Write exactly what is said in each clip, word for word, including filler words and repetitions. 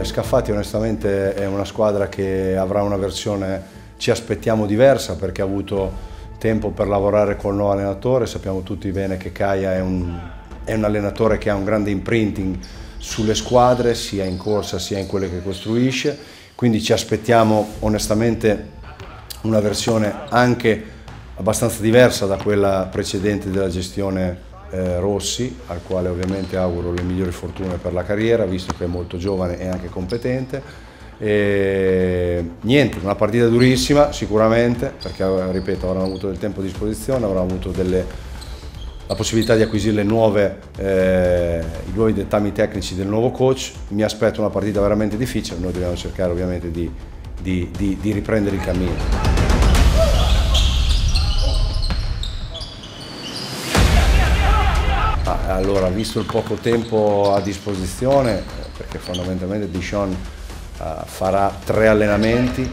Scafati onestamente è una squadra che avrà una versione, ci aspettiamo, diversa, perché ha avuto tempo per lavorare col nuovo allenatore. Sappiamo tutti bene che Caia è un, è un allenatore che ha un grande imprinting sulle squadre, sia in corsa sia in quelle che costruisce, quindi ci aspettiamo onestamente una versione anche abbastanza diversa da quella precedente della gestione eh, Rossi, al quale ovviamente auguro le migliori fortune per la carriera, visto che è molto giovane e anche competente. E niente, una partita durissima sicuramente, perché ripeto, avranno avuto del tempo a disposizione, avranno avuto delle, la possibilità di acquisire le nuove, eh, i nuovi dettami tecnici del nuovo coach. Mi aspetto una partita veramente difficile, noi dobbiamo cercare ovviamente di, di, di, di riprendere il cammino. Allora, visto il poco tempo a disposizione, perché fondamentalmente Dishon uh, farà tre allenamenti,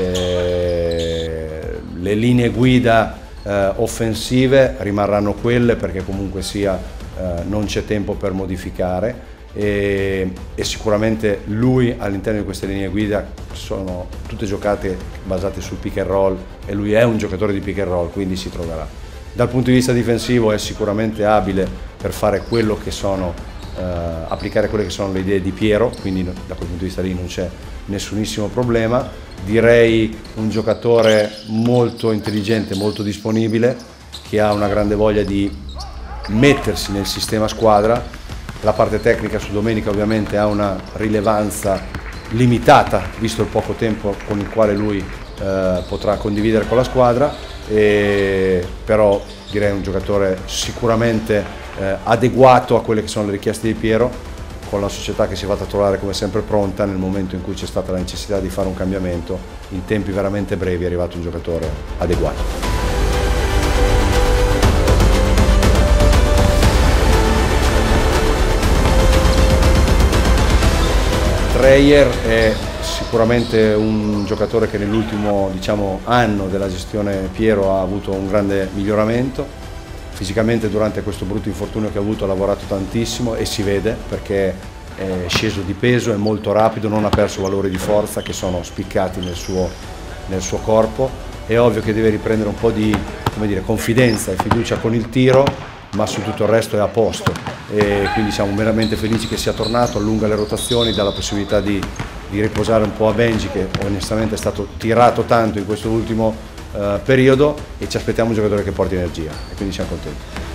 eh, le linee guida uh, offensive rimarranno quelle, perché comunque sia uh, non c'è tempo per modificare, e, e sicuramente lui all'interno di queste linee guida sono tutte giocate basate sul pick and roll e lui è un giocatore di pick and roll, quindi si troverà. Dal punto di vista difensivo è sicuramente abile per fare quello che sono, eh, applicare quelle che sono le idee di Piero, quindi da quel punto di vista lì non c'è nessunissimo problema. Direi un giocatore molto intelligente, molto disponibile, che ha una grande voglia di mettersi nel sistema squadra. La parte tecnica su domenica ovviamente ha una rilevanza limitata, visto il poco tempo con il quale lui eh, potrà condividere con la squadra. E però direi un giocatore sicuramente eh, adeguato a quelle che sono le richieste di Piero, con la società che si è fatta trovare come sempre pronta nel momento in cui c'è stata la necessità di fare un cambiamento. In tempi veramente brevi è arrivato un giocatore adeguato. Dreyer è sicuramente un giocatore che nell'ultimo diciamo, anno della gestione Piero ha avuto un grande miglioramento. Fisicamente durante questo brutto infortunio che ha avuto ha lavorato tantissimo e si vede, perché è sceso di peso, è molto rapido, non ha perso valori di forza che sono spiccati nel suo, nel suo corpo. È ovvio che deve riprendere un po' di come dire, confidenza e fiducia con il tiro, ma su tutto il resto è a posto, e quindi siamo veramente felici che sia tornato, allunga le rotazioni, dà la possibilità di, di riposare un po' a Benji, che onestamente è stato tirato tanto in questo ultimo uh, periodo, e ci aspettiamo un giocatore che porti energia e quindi siamo contenti.